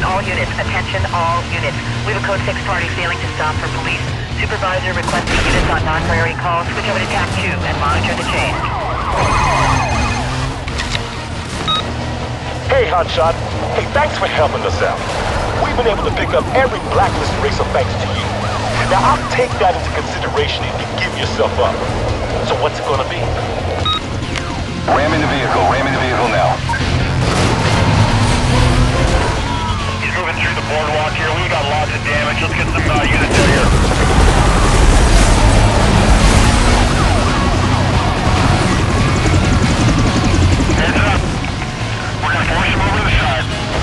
all units. Attention, all units. We have a code 6 party failing to stop for police. Supervisor requesting units on non-priority calls. Switch over to TAC 2 and monitor the change. Hey, Hotshot. Hey, thanks for helping us out. We've been able to pick up every blacklisted racer thanks to you. Now, I'll take that into consideration if you give yourself up. So what's it gonna be? Ramming the vehicle now. He's moving through the boardwalk here. We've got lots of damage. Let's get some units out here. Heads up. We're gonna force him over to the side.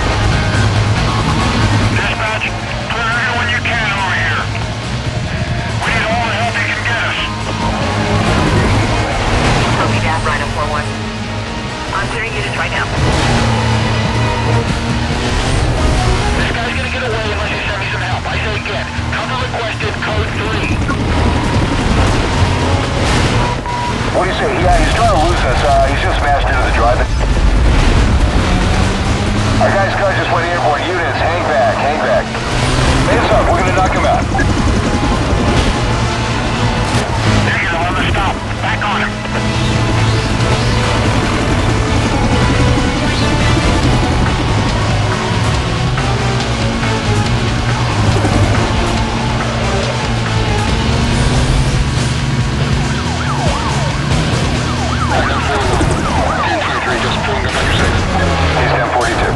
Dispatch, clear everyone you can over here. We need all the help you can get us. Copy that, Rhino 4-1. I'm clearing units right now. This guy's gonna get away unless you send me some help. I say again, cover requested, code 3. What do you say? Yeah, he's trying to lose us. He's just smashed into the drive-in. Our guy's car just went airborne. Units, hang back. Hands up, we're gonna knock him out. There you go, on the stop. Back on him. He's down 42.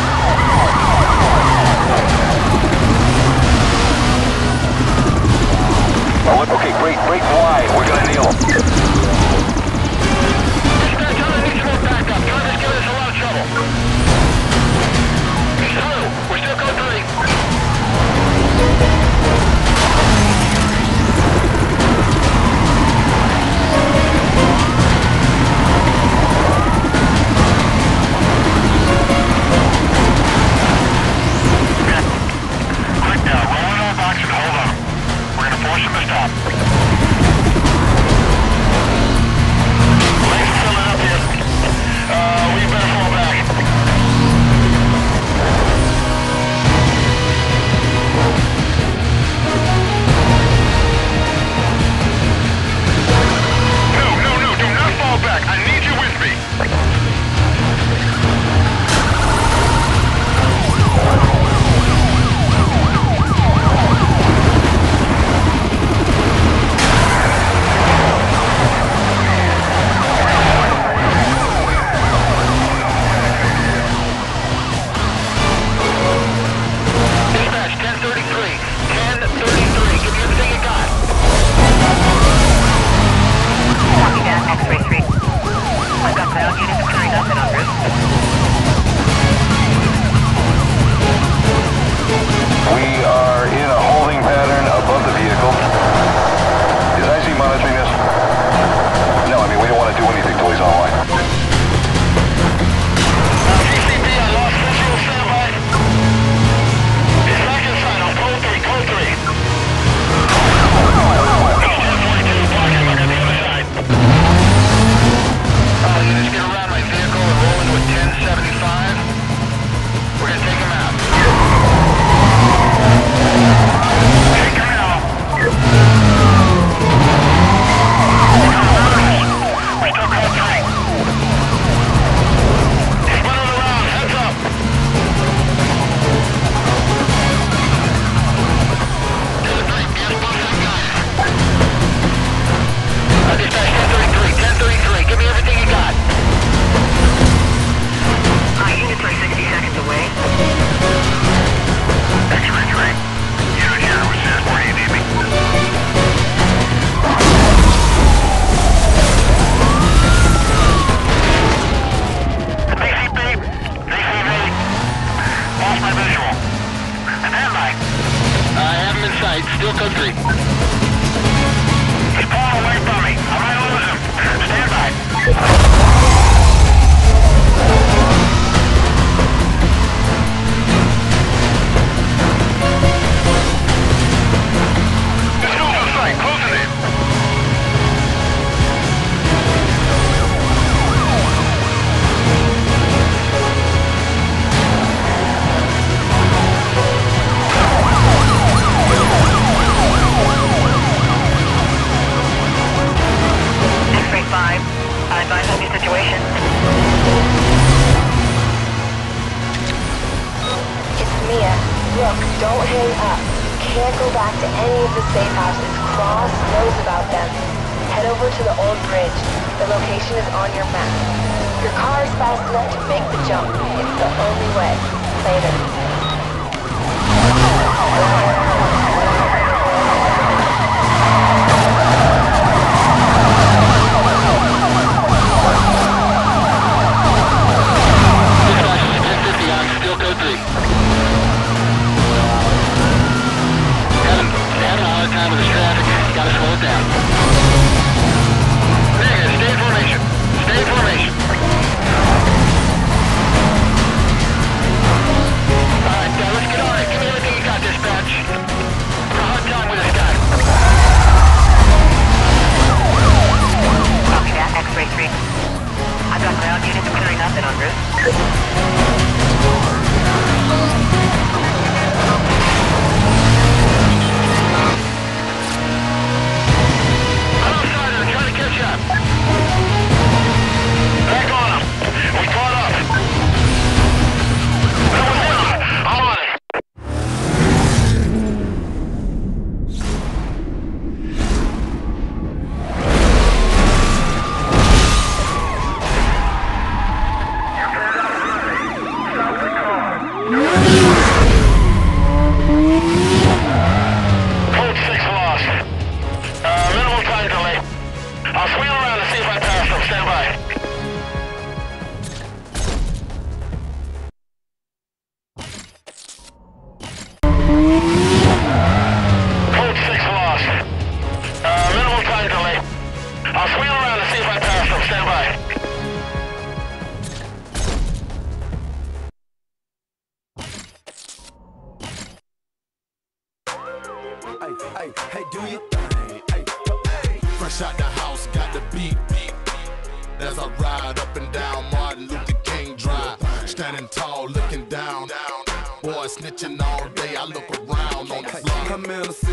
Okay, break wide. We're gonna nail him. Dispatch, I need some more backup. Driver's giving us a lot of trouble. He's through. We're still code 3. Quick now, roll in our box and hold on. We're gonna force him to stop. Lane's filling up here. We better fall back. No, do not fall back. I need you with me. Dispatch, 1033. 1033. Give me everything you got. Copy that, X-ray 3. I've got ground units carrying up and en route. We are in a holding pattern above the vehicle. Is IC monitoring this? No, I mean, we don't want to do anything till he's online. CCP, I lost visual standby. It's back inside on code 3, code 3. He's 1042, blocking him on the other side. Units get around my vehicle and roll into a 1075. We're gonna take him out. Take him out. We're still code 3. He's running around, heads up. Code 3, get above that guy. Dispatch 1033, give me everything you got. Units are 60 seconds away. X-ray 3. Unit here, which is where you need me. DCP, lost my visual. Stand by. I have him in sight, still code 3. He's pulling away from me. I might lose him. Stand by. Visual's in sight, closing in. Don't hang up. You can't go back to any of the safe houses. Cross knows about them. Head over to the old bridge. The location is on your map. Your car is fast enough to make the jump. It's the only way. Later. Time with this traffic, gotta slow it down. Negative, stay in formation. Stay in formation. Alright, let's get on it. Give me everything you got, dispatch. We're a hard time with this guy. Copy that, X-ray 3. I've got ground units clearing up and en route. Back on him. We caught up. That was him. I'm on it. Code 6 lost. Minimal time delay. I'll swing around and see if I pass them. Stand by. Code 6 lost. Minimal time delay. I'll swing around and see if I pass them. Stand by. Hey, do your thing. Hey. Fresh out the house, got the beat. As I ride up and down Martin Luther King Drive, standing tall, looking down. Boy, snitching all day, I look around on the block. I'm in a